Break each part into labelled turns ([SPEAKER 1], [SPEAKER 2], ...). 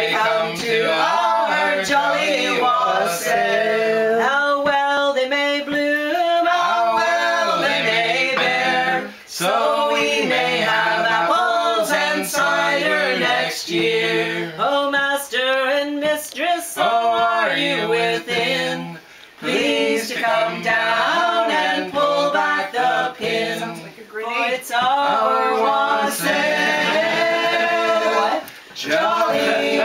[SPEAKER 1] Joy come to our jolly wassail.
[SPEAKER 2] How well they may bloom,
[SPEAKER 1] how well they may bear, so we may have apples and cider next year.
[SPEAKER 2] Oh, master and mistress, so are you within?
[SPEAKER 1] Please to come down and pull back the pin.
[SPEAKER 2] For it's our wassail,
[SPEAKER 1] jolly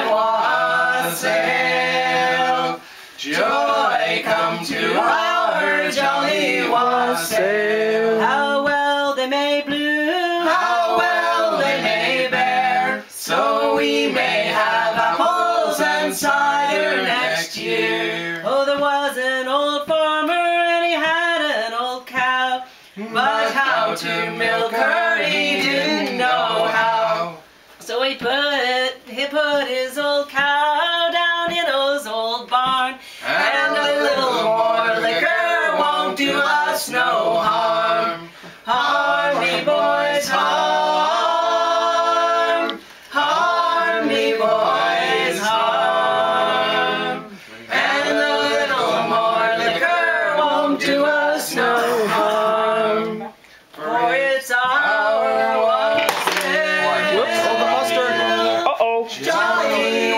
[SPEAKER 1] wassail. Joy come to our jolly wassail.
[SPEAKER 2] How well they may bloom,
[SPEAKER 1] how well they may bear, so we may have apples and cider next year.
[SPEAKER 2] Oh, there was an old farmer and he had an old cow,
[SPEAKER 1] but how to milk her he didn't know how.
[SPEAKER 2] So he put his old cow down in his old barn,
[SPEAKER 1] And a little more liquor won't do us no harm. Harm me, boys, harm. Harm me, boys, harm. And a little more liquor won't do us no harm.
[SPEAKER 2] for it's our wassail.
[SPEAKER 3] Whoops, hold the mustard. Uh-oh.
[SPEAKER 1] Jolly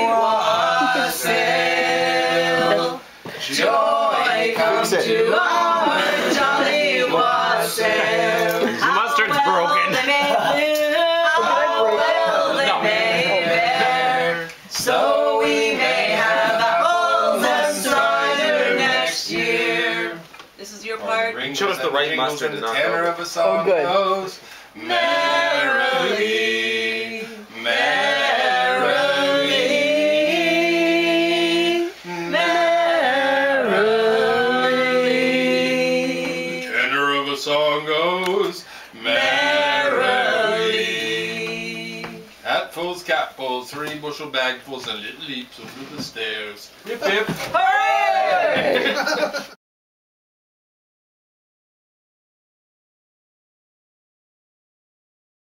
[SPEAKER 1] wassail. Joy come to our jolly wassail.
[SPEAKER 3] The mustard's broken.
[SPEAKER 2] They may bloom,
[SPEAKER 1] How well they may bear, so we may have apples and cider next year.
[SPEAKER 2] This is your part.
[SPEAKER 3] Show us the right mustard and not
[SPEAKER 1] tenor of a song
[SPEAKER 3] good.
[SPEAKER 1] goes merrily, merrily, merrily. Tenor of a song goes merrily. Hatfuls, capfuls, 3 bushel bagfuls, and little leaps over the stairs. Hip hip, hooray!